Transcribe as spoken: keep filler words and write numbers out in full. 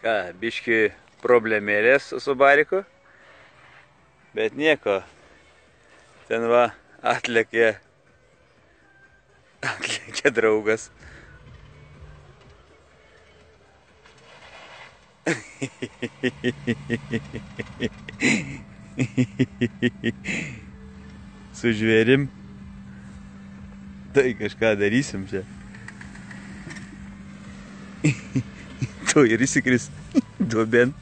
Ką, biški problemėlės su bariku, bet nieko. Ten va atlėkė, atlėkė draugas. Su žvėrim. Tai kažką darysim čia. Tu ir įsikris duobėn.